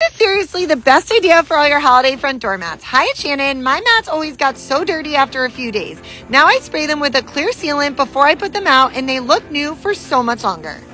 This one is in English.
seriously the best idea for all your holiday front door mats. Hi, it's Shannon. My mats always got so dirty after a few days. Now I spray them with a clear sealant before I put them out and they look new for so much longer.